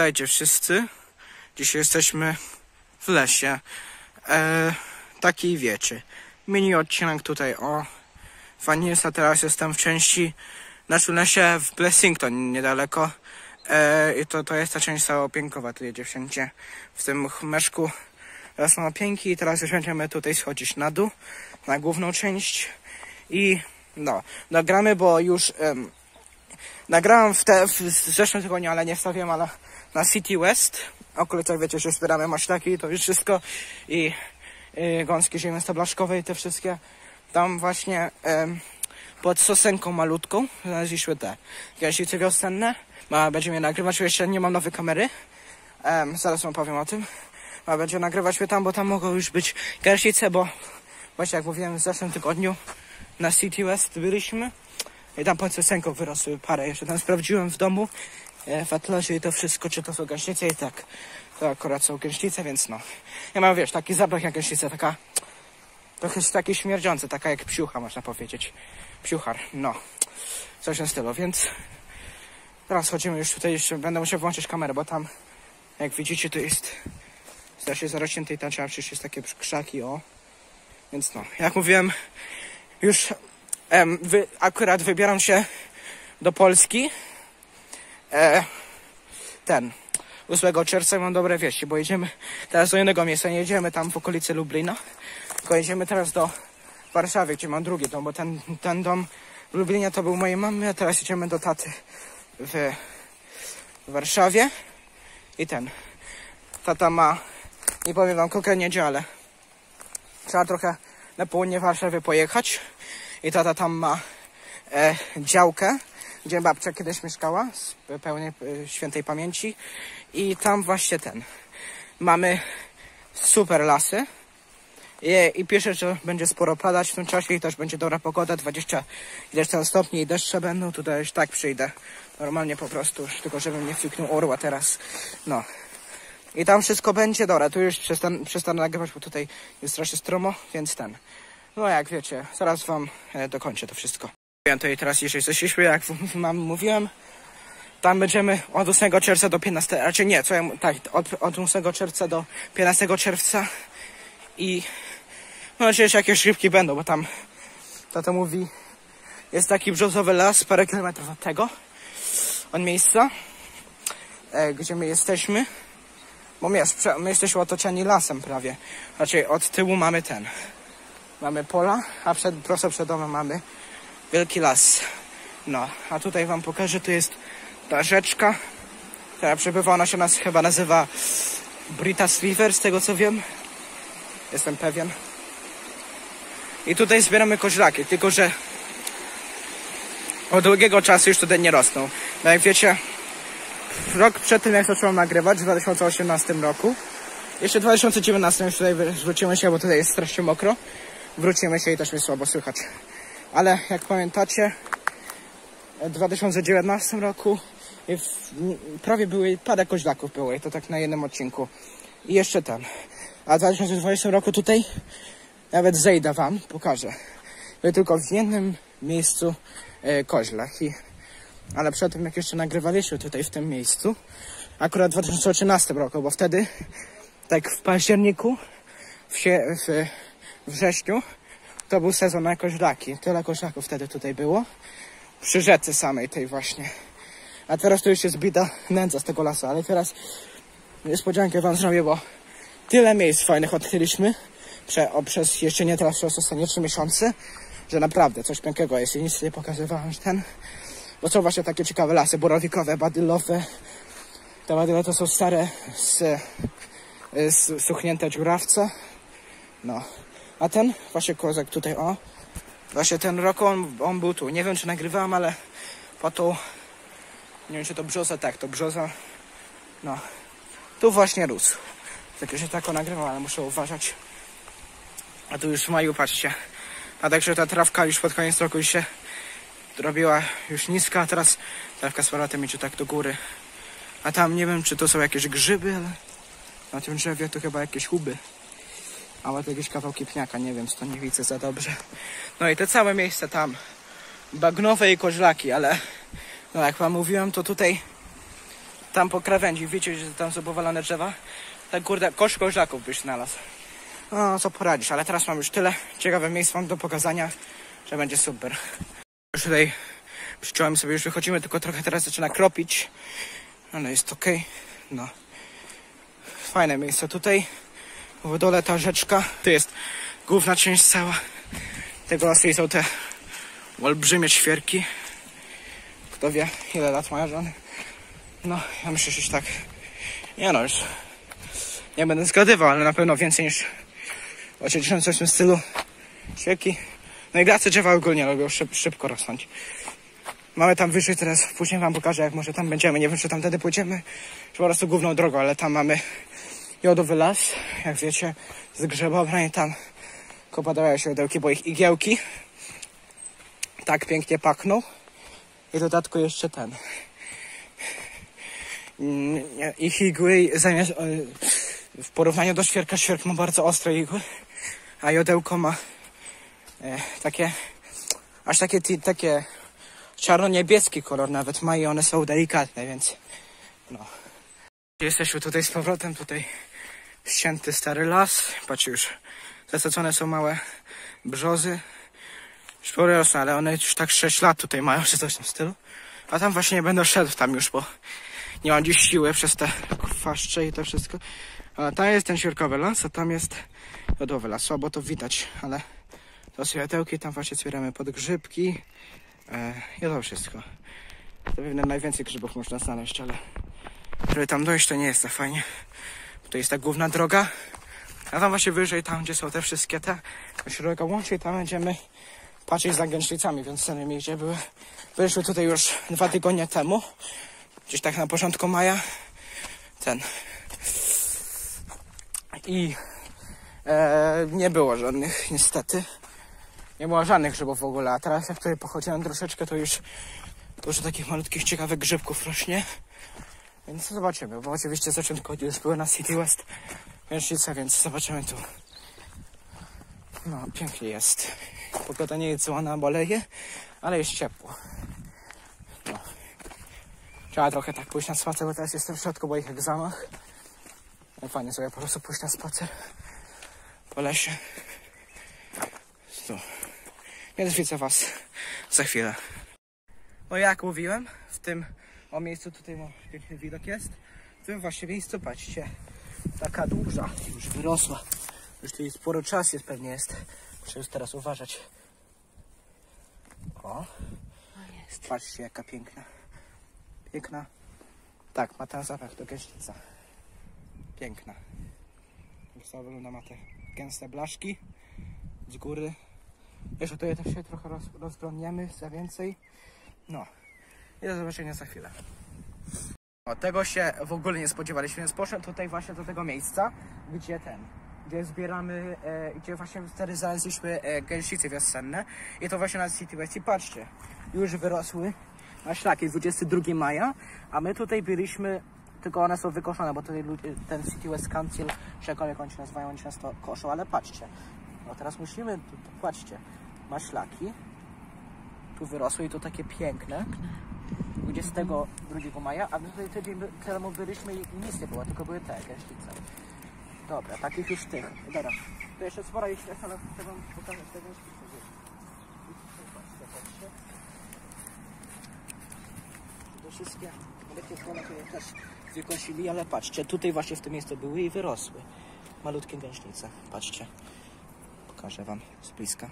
Witajcie wszyscy. Dzisiaj jesteśmy w lesie. Taki wiecie, mini odcinek tutaj o fajnie jest, a teraz jestem w części na lesie w Blessington niedaleko. I to jest ta część cała opiękowa, tu jedzie wszędzie w tym meszku. Teraz są opięki i teraz już będziemy tutaj schodzić na dół, na główną część. I no, nagramy, bo już nagrałem w zeszłym tygodniu, ale nie wstawiam, ale na City West. Okolicach wiecie, że zbieramy maślaki, to już wszystko. I gąski ziemiste blaszkowe i te wszystkie. Tam właśnie pod sosenką malutką znaleźliśmy te gęsice wiosenne. Będziemy je nagrywać, jeszcze nie mam nowej kamery. Zaraz wam powiem o tym. Będziemy nagrywać je tam, bo tam mogą już być gęsice, bo właśnie jak mówiłem w zeszłym tygodniu na City West byliśmy. I tam pod sosenką wyrosły parę. Jeszcze tam sprawdziłem w domu, w atlasie i to wszystko, czy to są gęsice i tak. To akurat są gęsice, więc no. Ja mam, wiesz, taki zapach jak gęsica, taka trochę taki śmierdzący, taka jak psiucha, można powiedzieć. Psiuchar, no. Coś w tym stylu, więc teraz chodzimy już tutaj, jeszcze będę musiał włączyć kamerę, bo tam, jak widzicie, to jest strasznie zarośnięte i tam trzeba przyjść, jest takie krzaki, o. Więc no, jak mówiłem, już akurat wybieram się do Polski 8 czerwca mam dobre wieści, bo jedziemy teraz do innego miejsca, nie jedziemy tam w okolicy Lublina, tylko jedziemy teraz do Warszawy, gdzie mam drugi dom, bo ten dom w Lublinie to był mojej mamy, a teraz jedziemy do taty w Warszawie i tata ma, nie powiem wam konkretnie gdzie, ale trzeba trochę na południe Warszawy pojechać i tata tam ma działkę, gdzie babcia kiedyś mieszkała, z pełnej świętej pamięci. I tam właśnie mamy super lasy. I pisze, że będzie sporo padać w tym czasie i też będzie dobra pogoda, 20 ileś tam stopni i deszcze będą. Tutaj już tak przyjdę. Normalnie po prostu, tylko żebym nie wciuknął orła teraz. No. I tam wszystko będzie dobra. Tu już przestanę nagrywać, bo tutaj jest strasznie stromo, więc no jak wiecie, zaraz wam dokończę to wszystko. To i teraz jeszcze jesteśmy, jak wam mówiłem, tam będziemy od 8 czerwca do 15, raczej nie, od 8 czerwca do 15 czerwca i no oczywiście jakieś rybki będą, bo tam tata mówi, jest taki brzozowy las, parę kilometrów od miejsca, gdzie my jesteśmy, bo my jesteśmy otoczeni lasem prawie, raczej od tyłu mamy mamy pola, a prosto przed domem mamy wielki las. No, a tutaj wam pokażę, tu jest ta rzeczka, która przebywa, ona się chyba nazywa Britas River, z tego co wiem. Jestem pewien. I tutaj zbieramy koźlaki, tylko że od długiego czasu już tutaj nie rosną. No jak wiecie, rok przed tym jak zacząłem nagrywać, w 2018 roku, jeszcze w 2019 już tutaj wrócimy się, bo tutaj jest strasznie mokro. Wrócimy się i też mnie słabo słychać. Ale jak pamiętacie, w 2019 roku prawie były parę koźlaków było i to tak na jednym odcinku. I jeszcze A w 2020 roku tutaj nawet zejdę wam, pokażę. Były tylko w jednym miejscu koźlach. Ale przed tym jak jeszcze nagrywaliśmy tutaj w tym miejscu, akurat w 2013 roku, bo wtedy tak w październiku, w wrześniu, to był sezon na koźlaki. Tyle koźlaków wtedy tutaj było. Przy rzece samej tej właśnie. A teraz to już jest bida nędza z tego lasu. Ale teraz niespodziankę wam zrobię, bo tyle miejsc fajnych odkryliśmy. Przez jeszcze nie teraz, przez ostatnie 3 miesiące. Że naprawdę coś pięknego jest. I nic nie pokazywałem bo są właśnie takie ciekawe lasy. Borowikowe, badylowe. Te badyle to są stare suchnięte dziurawce. No. A właśnie kozak tutaj, właśnie ten rok on był tu. Nie wiem, czy nagrywałem, ale po to, nie wiem, czy to brzoza, to brzoza, no. Tu właśnie rósł. Tylko się tak nagrywam, ale muszę uważać. A tu już w maju, patrzcie. A także ta trawka już pod koniec roku już się robiła już niska, a teraz trawka z powrotem idzie tak do góry. A tam nie wiem, czy to są jakieś grzyby, ale na tym drzewie to chyba jakieś huby. Ale to jakieś kawałki pniaka, nie wiem, to nie widzę za dobrze. No i te całe miejsce tam, bagnowe i koźlaki, ale no jak wam mówiłem, to tutaj tam po krawędzi, wiecie, że tam są powalone drzewa? Tak kurde, kosz koźlaków byś znalazł. No, co poradzisz, ale teraz mam już tyle ciekawych miejsc wam do pokazania, że będzie super. Już tutaj przyciąłem sobie, już wychodzimy, tylko trochę teraz zaczyna kropić, ale jest okej. No. Fajne miejsce tutaj. W dole ta rzeczka. Tu jest główna część cała tego lasu i są te olbrzymie ćwierki. Kto wie, ile lat mają żony. No, ja myślę, że tak. Nie no, już nie będę zgadywał, ale na pewno więcej niż 80 coś w tym stylu. Ćwierki. No i grace drzewa ogólnie lubią szybko rosnąć. Mamy tam wyżej teraz, później wam pokażę, jak może tam będziemy. Nie wiem, czy tam wtedy pójdziemy, czy po prostu główną drogą, ale tam mamy jodowy las, jak wiecie, z grzybobrań. Tam kopadają się jodełki, bo ich igiełki tak pięknie pachną. I w dodatku jeszcze ten. Ich igły zamiast, w porównaniu do świerka, świerk ma bardzo ostre igły, a jodełko ma takie, aż takie czarno-niebieski kolor nawet ma i one są delikatne, więc no. Jesteśmy tutaj z powrotem, tutaj ścięty stary las, patrzcie, już zasadzone są małe brzozy, już porosły, ale one już tak 6 lat tutaj mają, czy coś w tym stylu, a tam właśnie nie będę szedł tam już, bo nie mam dziś siły przez te chwaszcze i to wszystko, a tam jest ten świerkowy las, a tam jest jodowy las, słabo to widać, ale to są jodełki, tam właśnie zbieramy podgrzybki. I to wszystko. To pewnie najwięcej grzybów można znaleźć, ale żeby tam dojść, to nie jest tak fajnie. Tutaj jest ta główna droga, a tam właśnie wyżej, tam gdzie są te wszystkie te droga łączy, tam będziemy patrzeć za gęślicami, więc samymi gdzie były. Byliśmy tutaj już 2 tygodnie temu, gdzieś tak na początku maja. I nie było żadnych, niestety. Nie było żadnych grzybów w ogóle, a teraz jak tutaj pochodziłem troszeczkę, to już dużo takich malutkich, ciekawych grzybków rośnie. Więc zobaczymy, bo oczywiście z początku już były na City West Gęślice, więc zobaczymy tu. No, pięknie jest. Pogoda nie jest zła, bo leje, ale jest ciepło. No. Trzeba trochę tak pójść na spacer, bo teraz jestem w środku moich egzamach. No, fajnie sobie po prostu pójść na spacer po lesie. Tu. Więc widzę was za chwilę. No jak mówiłem, w tym miejscu tutaj piękny widok jest. W tym właśnie miejscu, patrzcie, taka duża, już wyrosła. Już tu sporo czasu jest, pewnie jest. Muszę już teraz uważać. O, jest. Patrzcie, jaka piękna. Piękna. Tak, ma ten zapach, to gęślica. Piękna. Jak wygląda, ma te gęste blaszki z góry. Jeszcze tutaj też się trochę rozglądniemy za więcej. No. I do zobaczenia za chwilę. O, tego się w ogóle nie spodziewaliśmy, więc poszedłem tutaj właśnie do tego miejsca, gdzie zbieramy, gdzie właśnie wtedy znaleźliśmy gęślice wiosenne. I to właśnie na City West. I patrzcie, już wyrosły maślaki, 22 maja, a my tutaj byliśmy, tylko one są wykoszone, bo tutaj ten City West Council, czy jakkolwiek oni się nazywają, oni często koszą, ale patrzcie. No teraz musimy, patrzcie, maślaki tu wyrosły i to takie piękne. 22 maja, a my tutaj tydzień temu byliśmy i nic nie było, tylko były te gęślice. Dobra, takich już tych. Dobra, to jeszcze sporo ich jest, ale chcę wam pokazać te gęślice. Patrzcie. To wszystkie takie pola tutaj też wykosili, ale patrzcie, tutaj właśnie w tym miejscu były i wyrosły. Malutkie gęślice, patrzcie. Pokażę wam z bliska.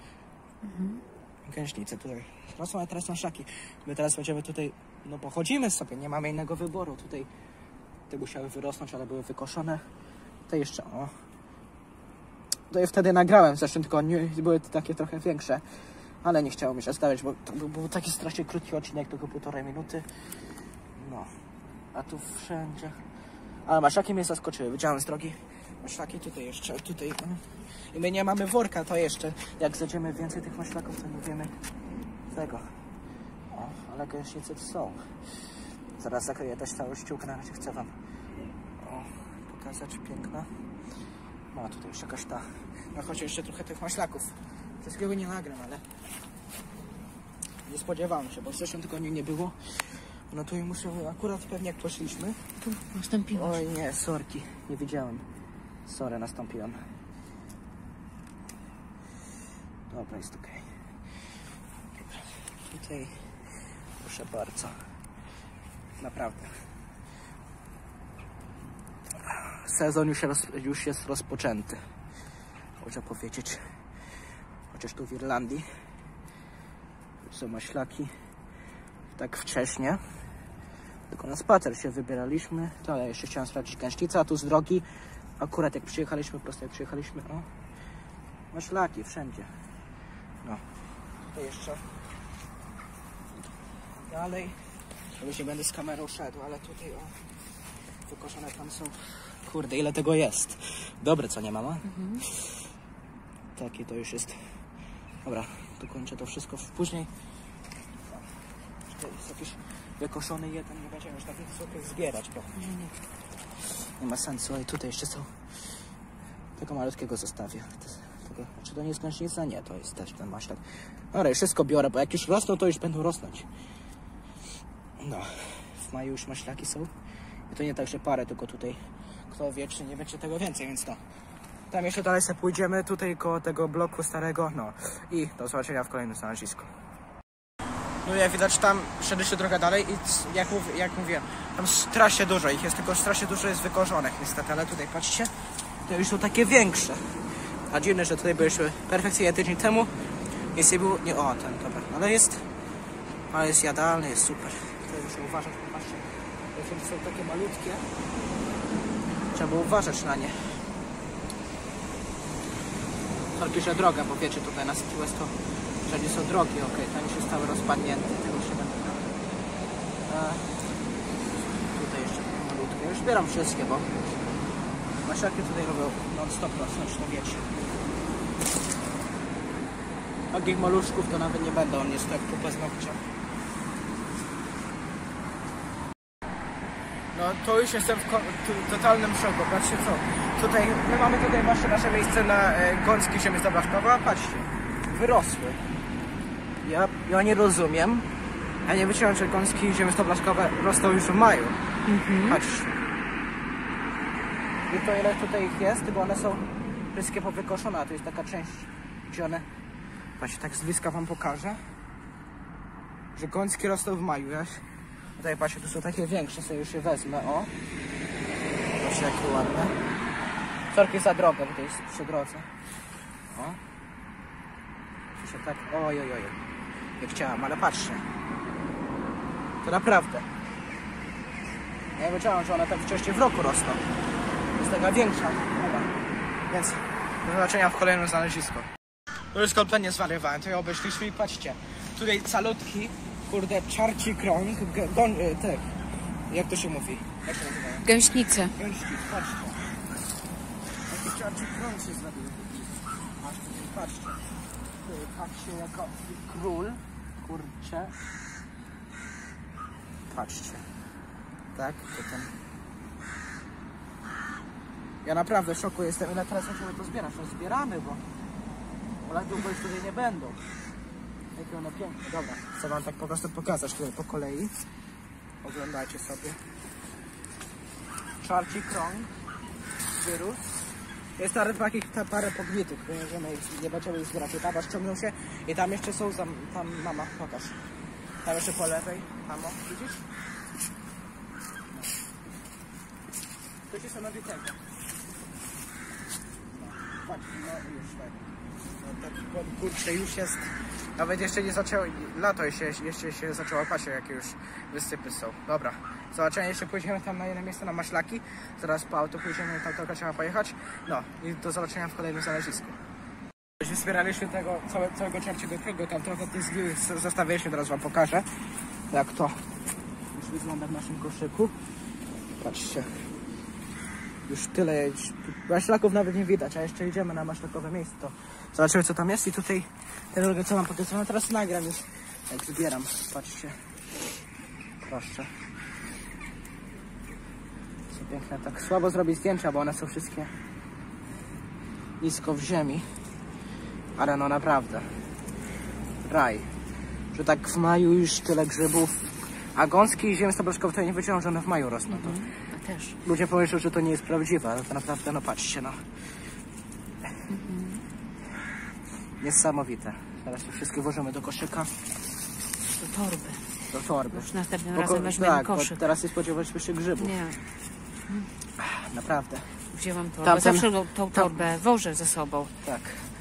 Gęślice tutaj rosną, a teraz maślaki. My teraz będziemy tutaj, no pochodzimy sobie, nie mamy innego wyboru. Tutaj te musiały wyrosnąć, ale były wykoszone. To jeszcze, o. To je wtedy nagrałem w zeszłym tygodniu, były takie trochę większe. Ale nie chciało mi się stawiać, bo to był taki strasznie krótki odcinek, tylko 1,5 minuty. No, a tu wszędzie. Ale maślaki mnie zaskoczyły, widziałem z drogi. Maślaki tutaj jeszcze, tutaj. I my nie mamy worka, to jeszcze. Jak zjedziemy więcej tych maślaków, to mówimy tego. O, ale gęślice to są. Zaraz zakryję też cały ściółkę, na razie chcę wam pokazać, piękna. No, tutaj jeszcze jakaś ta. No, choć jeszcze trochę tych maślaków. Wszystkiego nie nagram, ale nie spodziewałem się, bo w zeszłym tygodniu nie było. No to i muszę, akurat pewnie jak poszliśmy. Tu nastąpiło. Oj nie, sorki, nie widziałem. Sorry, nastąpiłem. Dobra, jest okej. Tutaj, proszę bardzo. Naprawdę. Sezon już jest rozpoczęty. Można powiedzieć. Chociaż tu w Irlandii są maślaki tak wcześnie. Tylko na spacer się wybieraliśmy. To ja jeszcze chciałem sprawdzić gęślicę, a tu z drogi akurat jak przyjechaliśmy, prosto jak przyjechaliśmy, o, maślaki wszędzie. No, to jeszcze dalej. Już nie będę z kamerą szedł, ale tutaj o, wykoszone tam są. Kurde, ile tego jest. Dobre, co nie, mama? Takie to już jest. Dobra, dokończę to wszystko później. To jest jakiś wykoszony jeden, nie będziemy już takich zwykłych zbierać, bo nie ma sensu. I tutaj jeszcze są. Tego malutkiego zostawię. Czy to nie jest gąsienica? Nie, to jest też ten maślak. Dobra, już wszystko biorę, bo jak już rosną, to już będą rosnąć. No, w maju już maślaki są. I to nie tak, że parę, tylko tutaj kto wie, czy nie będzie tego więcej, więc no. Tam jeszcze dalej sobie pójdziemy, tutaj koło tego bloku starego, no. I do zobaczenia w kolejnym znalezisku. No jak widać tam szedliśmy trochę dalej i jak mówię, tam strasznie dużo ich jest, tylko strasznie dużo jest wykoszonych niestety, ale tutaj patrzcie, to już są takie większe. A dziwne, że tutaj byliśmy perfekcyjnie tydzień temu, jest nie było, nie, o ten, dobra, ale jest jadalny, jest super. Tutaj muszę uważać, popatrzcie, to są takie malutkie, trzeba uważać na nie. Sorki, że droga, bo wiecie, tutaj na City West to wszędzie są drogi, okej, tam już jest cały rozpadnięty, tego się będę brał. Tutaj jeszcze malutkie, już zbieram wszystkie, bo maślaki tutaj robią non-stop rosnąć, to wiecie. Takich maluszków to nawet nie będą, on jest tak po paznokciach. No to już jestem w totalnym szoku, patrzcie co. Tutaj, my mamy tutaj właśnie nasze miejsce na gąski ziemi zabawkowa, patrzcie, wyrosły. Ja nie rozumiem, ja nie wiedziałem, że gąski ziemi zabawkowe rosną już w maju. Patrzcie. I to ile tutaj ich jest, bo one są wszystkie powykoszone, a to jest taka część, gdzie one... Patrzcie, tak z bliska wam pokażę, że gąski rosną w maju, wiesz? Tutaj patrzcie, tu są takie większe, sobie już je wezmę, o. Patrzcie, jakie ładne. Sorki za drogę, bo to jest przy drodze. O. Patrzcie, tak, oj. Nie chciałem, ale patrzcie. To naprawdę. Ja nie wiedziałem, że one tak wcześniej w roku rosną. Jest taka większa. Dobra. Więc do zobaczenia w kolejnym znalezisku. To już kompletnie zwariowałem, to ja obeszliśmy i patrzcie. Tutaj calutki, kurde, czarci krąg, jak to się mówi? Jak się nazywa? Gęśnice. Gęśnik, patrzcie. Taki czarci krąg się zrobił. Patrzcie. Patrzcie jako król, kurcze. Patrzcie. Tak, to ten. Ja naprawdę w szoku jestem, ile teraz musimy to zbierać. No zbieramy, bo długo już tutaj nie będą. Jakie one piękne. Dobra, chcę wam tak po prostu pokazać tutaj po kolei. Oglądajcie sobie. Czarci krąg wyrósł. Jest parę pognitych, nie będziemy ich zbierać. Tam aż ciągną się i tam jeszcze są, tam mama, pokaż. Tam jeszcze po lewej, mamo, widzisz? No. To się stanowi tego. No, patrz, no już tak. No, tak, kurczę, już jest, nawet jeszcze nie zaczęło, lato jeszcze się zaczęło patrzeć, jakie już wysypy są. Dobra, zobaczenia, jeszcze pójdziemy tam na jedno miejsce, na maślaki, zaraz po auto pójdziemy, tam tylko trzeba pojechać, no i do zobaczenia w kolejnym znalezisku. Już zbieraliśmy tego całego czarciego krugu, tam trochę tych zbiłych zostawiliśmy, teraz wam pokażę, jak to już wygląda w naszym koszyku. Patrzcie. Już tyle, maślaków nawet nie widać, a jeszcze idziemy na maślakowe miejsce, to zobaczymy co tam jest i tutaj ten drogę co mam pokazane, teraz nagram już jak zbieram, patrzcie, proszę. Są piękne, tak słabo zrobić zdjęcia, bo one są wszystkie nisko w ziemi, ale no naprawdę, raj, że tak w maju już tyle grzybów, A gąski ziemsko-blaszkowe to nie wiedziałem, że one w maju rosną. To To też. ludzie pomyślą, że to nie jest prawdziwe, ale to naprawdę, no patrzcie, no. Niesamowite. Teraz to wszystkie włożymy do koszyka. Do torby. Do torby. Już następnym Bo razem weźmiemy tak, bo koszyk. teraz nie spodziewaliśmy się grzybów. Nie, Naprawdę. wzięłam torbę. Tamten- Zawsze tą torbę wożę ze sobą. Tak.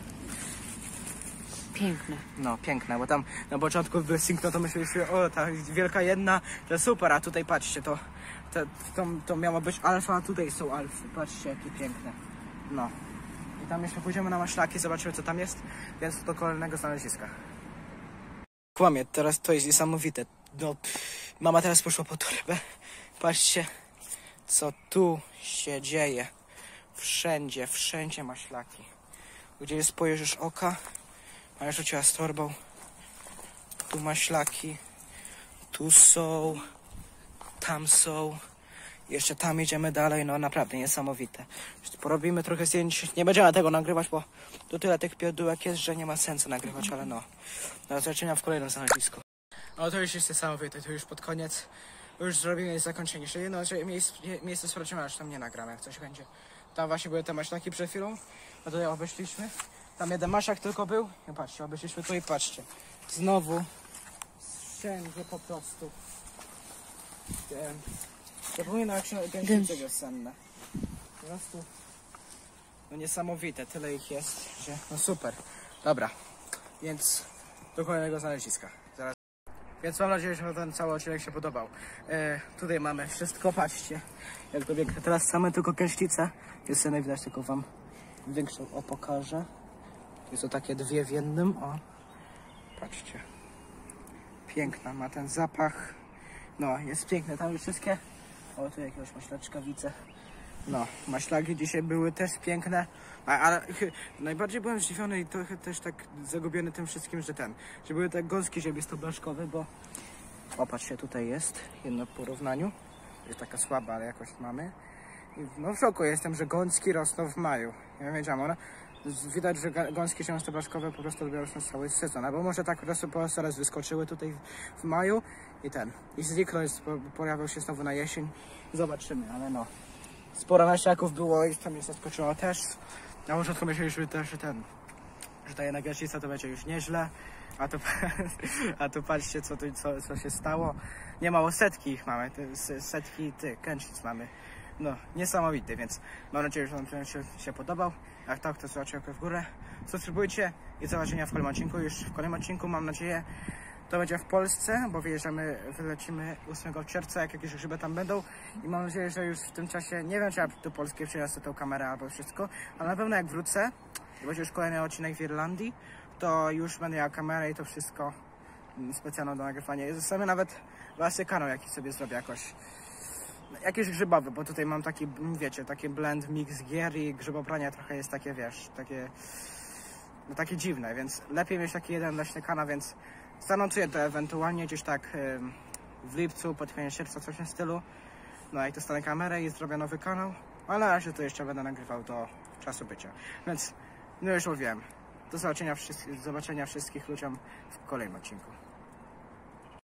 Piękne. No, piękne, bo tam na początku był sync, no to myśleliśmy, o, ta wielka jedna, to super, a tutaj patrzcie, to miało być alfa, a tutaj są alfy. Patrzcie, jakie piękne. No. I tam jeszcze pójdziemy na maślaki, zobaczymy, co tam jest, więc do kolejnego znaleziska. Kłamie, teraz to jest niesamowite. No, mama teraz poszła po torbę. Patrzcie, co tu się dzieje. Wszędzie maślaki. Gdzie spojrzysz oka, a już rzuciła z torbą. Tu maślaki, tu są, tam są. Jeszcze tam idziemy dalej, no naprawdę niesamowite. Porobimy trochę zdjęć, nie będziemy tego nagrywać, bo tu tyle tych pierdółek jest, że nie ma sensu nagrywać, ale no. Do zobaczenia w kolejnym znalezisku. No to już jest niesamowite, to już pod koniec. Już zrobimy zakończenie. Jeszcze jedno, że miejsce sprawdzimy, aż tam nie nagram, jak coś będzie. Tam właśnie były te maślaki przed chwilą, a tutaj obeszliśmy. Tam jeden maszak tylko był. I patrzcie, obeszliśmy tu i patrzcie. Znowu wszędzie po prostu. Zapomina jak się gęsice wiosenne. Po prostu no niesamowite, tyle ich jest, że no super. Dobra, więc do kolejnego znaleziska. Zaraz. Więc mam nadzieję, że ten cały odcinek się podobał. Tutaj mamy wszystko, patrzcie. Jak to piękne. Teraz same tylko gęślice. Jest widać, tylko wam większą pokażę. Jest to takie dwie w jednym, o. Patrzcie. Piękna, ma ten zapach. No, jest piękne, tam już wszystkie. O, tu jakiegoś maślaczka widzę. No, maślaki dzisiaj były też piękne. Ale najbardziej byłem zdziwiony i trochę też tak zagubiony tym wszystkim, że były te gąski ziemisto-blaszkowe, bo opatrzcie, tutaj jest jedno w porównaniu. Jest taka słaba, ale jakoś mamy. I no w szoku jestem, że gąski rosną w maju. Ja nie wiedziałem, one widać, że gąski ziemsto-blaszkowe po prostu rosną cały sezon. Albo może tak po prostu raz wyskoczyły tutaj w maju i zniknął, pojawił się znowu na jesień. Zobaczymy, ale no. Sporo maślaków było i to mnie zaskoczyło też. Na początku myśleliśmy też, że ta jedna gęsica to będzie już nieźle. A tu patrzcie, co się stało. Nie mało setki ich mamy, setki tych gęsic mamy. No, niesamowity, więc mam nadzieję, że wam się podobał. Jak tak, to zobaczcie w górę. Subskrybujcie i do zobaczenia w kolejnym odcinku. Już w kolejnym odcinku, mam nadzieję, to będzie w Polsce, bo wylecimy 8 czerwca, jak jakieś grzyby tam będą. I mam nadzieję, że już w tym czasie, nie wiem, czy ja do Polski przyniosę tą kamerę albo wszystko, ale na pewno jak wrócę, i będzie już kolejny odcinek w Irlandii, to już będę miał kamerę i to wszystko specjalne do nagrywania. Zostawię nawet własny kanał, jaki sobie zrobię jakiś grzybowy, bo tutaj mam taki, wiecie, taki blend, mix gier i grzybobrania trochę jest takie, wiesz, takie dziwne, więc lepiej mieć taki jeden leśny kanał, więc zanotuję to ewentualnie gdzieś tak w lipcu, pod koniec czerwca, coś w tym stylu. No jak dostanę kamerę i zrobię nowy kanał, ale na razie to jeszcze będę nagrywał do czasu bycia. Więc, no już mówiłem, do zobaczenia wszystkich ludziom w kolejnym odcinku.